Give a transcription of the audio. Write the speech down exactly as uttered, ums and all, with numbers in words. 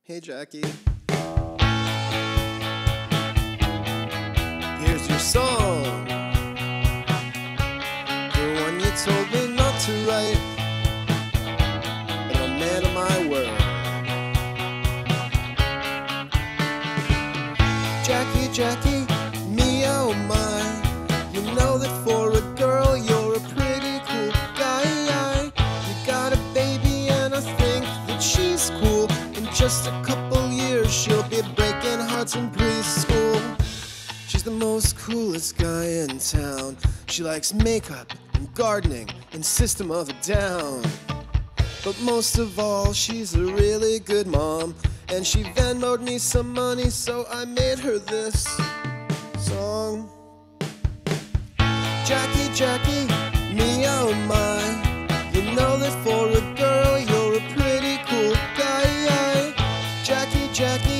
Hey, Jackie. Here's your song, the one you told me not to write, and I'm man of my word. Jackie, Jackie, me oh my, you know that for a girl you're a pretty cool guy. You got a baby and I think that she's cool. In just a couple years she'll be breaking hearts in preschool. She's the most coolest guy in town. She likes makeup and gardening and System of a Down. But most of all, she's a really good mom, and she Venmo'd me some money, so I made her this song. Jackie, Jackie, me oh my, you know that for a girl you're a pretty cool guy. Jackie, Jackie,